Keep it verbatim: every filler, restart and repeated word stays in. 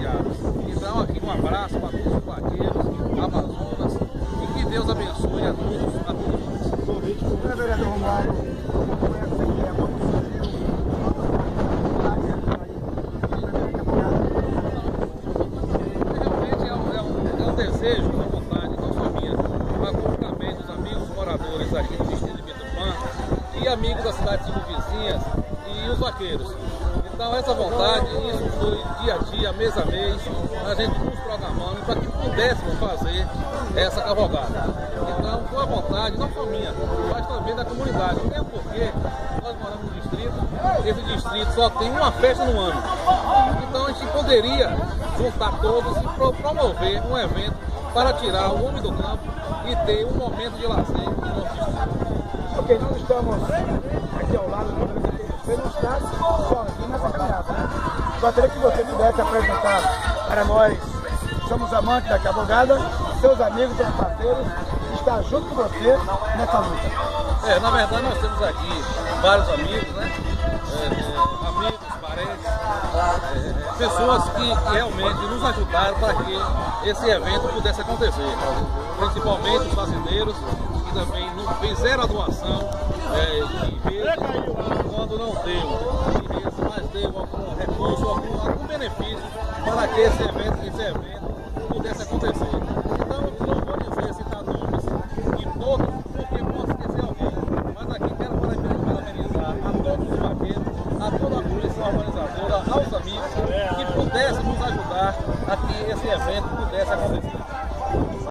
feriado. Então aqui um abraço para todos os vaqueiros, Amazonas, e que Deus abençoe a todos, a todos nós. Vereador Romualdo, realmente é um, é, um, é um desejo, uma vontade, não só minha, mas como também dos amigos moradores aqui do distrito de Bitupã e amigos das cidades circunvizinhas e os vaqueiros. Então essa vontade, isso foi dia a dia, mês a mês, a gente nos programando para que pudéssemos fazer essa cavalgada. Então foi a vontade, não só minha, mas também da comunidade. Até porque nós moramos no distrito, esse distrito só tem uma festa no ano. Então a gente poderia juntar todos e promover um evento para tirar o homem do campo e ter um momento de lazer no nosso distrito. Ok, nós estamos aqui ao lado do você não está sozinho nessa caminhada. Gostaria que você pudesse apresentar para nós, somos amantes da cavalgada, seus amigos, seus parceiros, que estão junto com você nessa luta. É, na verdade nós temos aqui vários amigos, né? É, amigos, parentes, é, pessoas que, que realmente nos ajudaram para que esse evento pudesse acontecer. Principalmente os fazendeiros, que também fizeram a doação é, de rede, quando não deu, mas deu algum recurso, algum, algum benefício para que esse evento, esse evento pudesse acontecer.